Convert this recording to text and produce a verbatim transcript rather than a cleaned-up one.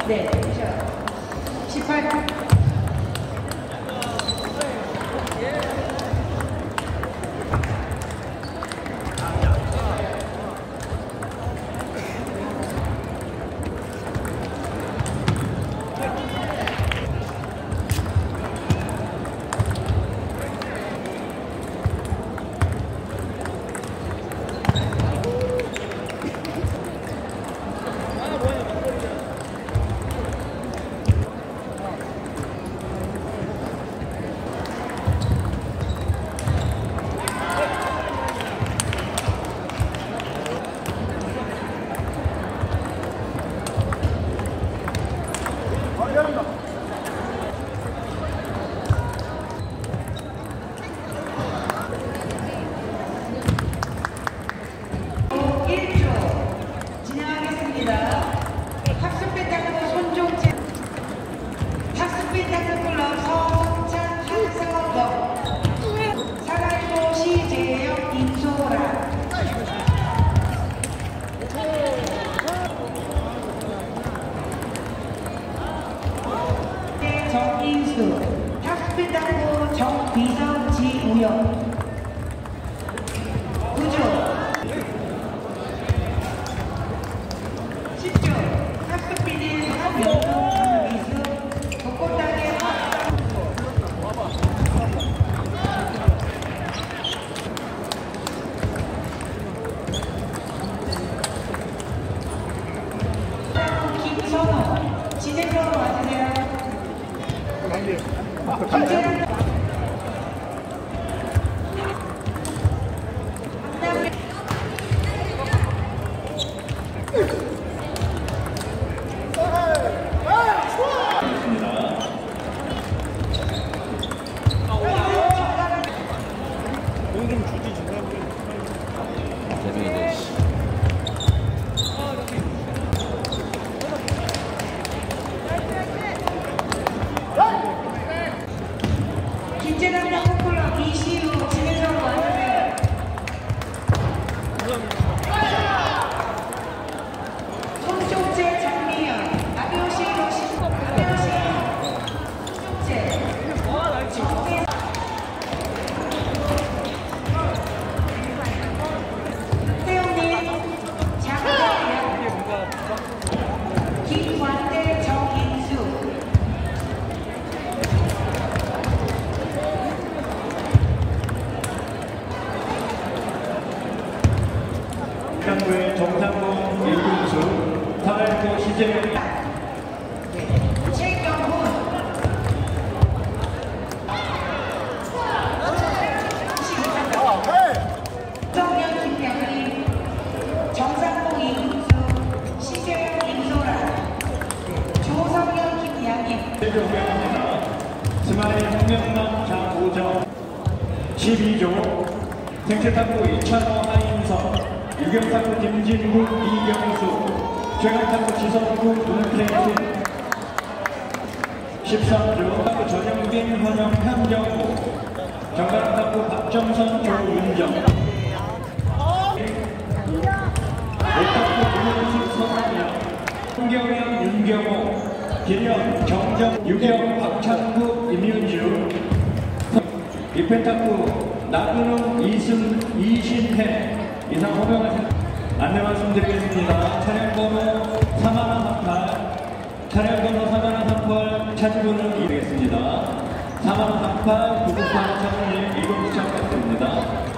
네, 십팔. 정인수, 탑스피드하고 정비성, 지우영. 구조 십 조 탑스피드 한명동 장미수 벚꽃땅의 김선호 진행으로 와주세요. 김재현 김재남 야구클럽 이시우 진행으로 와주세요. 손쪽제 장미연 아비오시로 신고 아비오시 손쪽제 정혜 태용님 장가연 김관대 정인수 정상부의 정상봉 일군수 타발코 시제명 최경훈 정년 김양희 정상봉 이군수 시제명 임소라 조성현 김양희 대표입니다. 스마일 홍명남 장오정 십이 조 생체탐구 이찬호 하인성 유경탐구 김진국 이경수 최강탐구 지성구 문태수 십삼 조 탐구 전영빈 헌영 함정구 정강탐구 박정선 조윤정 오탐구 문현식 서상영 홍경영 윤경호 기령 정정 유경 박창구 임윤주 이펜탁구 나근웅 이승 이신혜 이상 호명하신 안내 말씀드리겠습니다. 차량 번호 사만원 삼팔 차량 번호 사만원 삼팔 차주분은 이르겠습니다. 사만원 삼팔 구구팔 차주님 이동 시작 부탁드립니다.